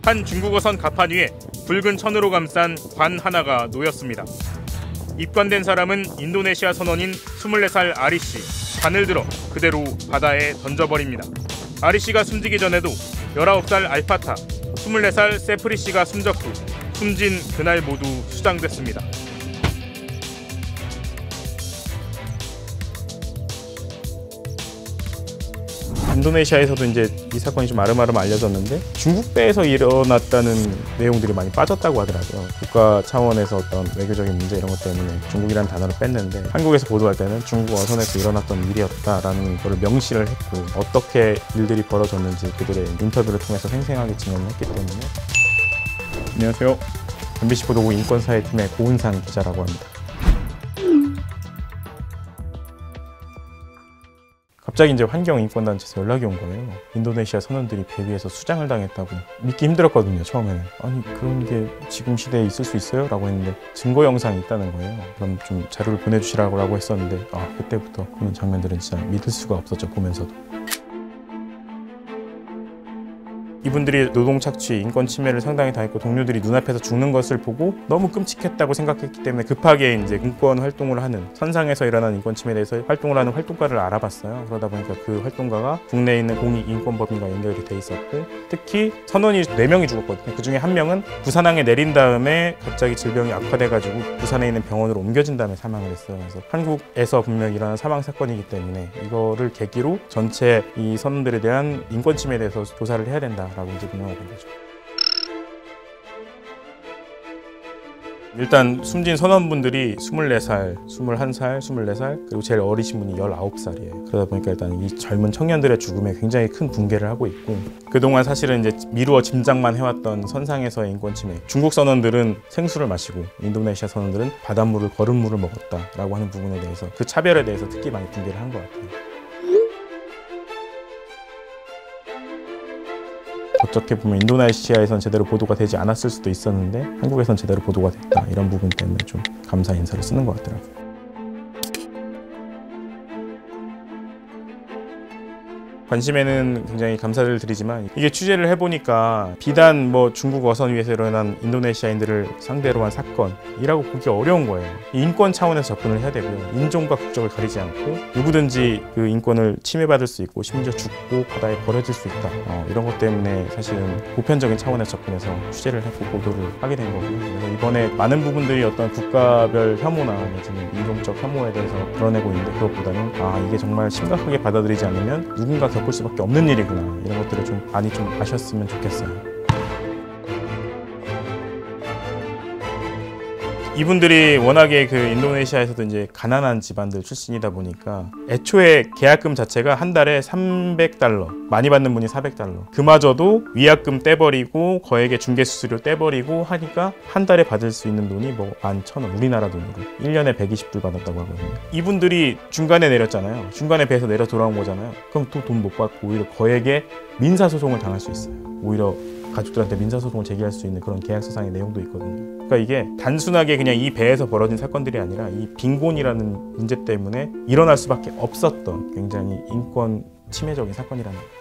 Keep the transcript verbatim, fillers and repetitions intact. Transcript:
한 중국어선 갑판 위에 붉은 천으로 감싼 관 하나가 놓였습니다. 입관된 사람은 인도네시아 선원인 스물네 살 아리씨. 관을 들어 그대로 바다에 던져버립니다. 아리씨가 숨지기 전에도 열아홉 살 알파타, 스물네 살 세프리씨가 숨졌고 숨진 그날 모두 수장됐습니다. 인도네시아에서도 이제 이 사건이 좀 아름아름 알려졌는데 중국 배에서 일어났다는 내용들이 많이 빠졌다고 하더라고요. 국가 차원에서 어떤 외교적인 문제 이런 것 때문에 중국이라는 단어를 뺐는데 한국에서 보도할 때는 중국 어선에서 일어났던 일이었다라는 걸 명시를 했고 어떻게 일들이 벌어졌는지 그들의 인터뷰를 통해서 생생하게 진행을 했기 때문에. 안녕하세요. 엠비씨 보도국 인권사회팀의 고은상 기자라고 합니다. 갑자기 이제 환경인권단체에서 연락이 온 거예요. 인도네시아 선원들이 배 위에서 수장을 당했다고. 믿기 힘들었거든요, 처음에는. 아니, 그런 게 지금 시대에 있을 수 있어요? 라고 했는데 증거 영상이 있다는 거예요. 그럼 좀 자료를 보내주시라고 라고 했었는데 아, 그때부터 그런 장면들은 진짜 믿을 수가 없었죠, 보면서도. 이분들이 노동 착취, 인권 침해를 상당히 당했고 동료들이 눈앞에서 죽는 것을 보고 너무 끔찍했다고 생각했기 때문에 급하게 이제 인권 활동을 하는, 선상에서 일어나는 인권 침해에 대해서 활동을 하는 활동가를 알아봤어요. 그러다 보니까 그 활동가가 국내에 있는 공익인권법인과 연결이 돼 있었고 특히 선원이 네 명이 죽었거든요. 그 중에 한 명은 부산항에 내린 다음에 갑자기 질병이 악화돼가지고 부산에 있는 병원으로 옮겨진 다음에 사망을 했어요. 그래서 한국에서 분명히 일어난 사망 사건이기 때문에 이거를 계기로 전체 이 선원들에 대한 인권 침해에 대해서 조사를 해야 된다. 라고 이제 분명하게 된 거죠. 일단 숨진 선원분들이 스물네 살, 스물한 살, 스물네 살 그리고 제일 어리신 분이 열아홉 살이에요. 그러다 보니까 일단 이 젊은 청년들의 죽음에 굉장히 큰 붕괴를 하고 있고 그동안 사실은 이제 미루어 짐작만 해왔던 선상에서의 인권 침해, 중국 선원들은 생수를 마시고 인도네시아 선원들은 바닷물을 거른 물을 먹었다라고 하는 부분에 대해서 그 차별에 대해서 특히 많이 붕괴를 한 것 같아요. 어떻게 보면 인도네시아에선 제대로 보도가 되지 않았을 수도 있었는데 한국에선 제대로 보도가 됐다. 이런 부분 때문에 좀 감사 인사를 쓰는 것 같더라고요. 관심에는 굉장히 감사를 드리지만 이게 취재를 해보니까 비단 뭐 중국 어선 위에서 일어난 인도네시아인들을 상대로 한 사건이라고 보기 어려운 거예요. 인권 차원에서 접근을 해야 되고요. 인종과 국적을 가리지 않고 누구든지 그 인권을 침해받을 수 있고 심지어 죽고 바다에 버려질 수 있다. 어, 이런 것 때문에 사실은 보편적인 차원에서 접근해서 취재를 했고 보도를 하게 된 거고요. 그래서 이번에 많은 부분들이 어떤 국가별 혐오나 내지는 인종적 혐오에 대해서 드러내고 있는데 그것보다는 아 이게 정말 심각하게 받아들이지 않으면 누군가 겪을 수밖에 없는 일이구나. 이런 것들을 좀 많이 좀 아셨으면 좋겠어요. 이분들이 워낙에 그 인도네시아에서도 이제 가난한 집안들 출신이다 보니까 애초에 계약금 자체가 한 달에 삼백 달러, 많이 받는 분이 사백 달러. 그마저도 위약금 떼버리고 거액의 중개수수료 떼버리고 하니까 한 달에 받을 수 있는 돈이 뭐 만 천 원, 우리나라 돈으로 일 년에 백이십 불 받았다고 하거든요. 이분들이 중간에 내렸잖아요. 중간에 배에서 내려 돌아온 거잖아요. 그럼 또 돈 못 받고 오히려 거액의 민사소송을 당할 수 있어요. 오히려 가족들한테 민사소송을 제기할 수 있는 그런 계약서상의 내용도 있거든요. 그러니까 이게 단순하게 그냥 이 배에서 벌어진 사건들이 아니라 이 빈곤이라는 문제 때문에 일어날 수밖에 없었던 굉장히 인권 침해적인 사건이라는 거예요.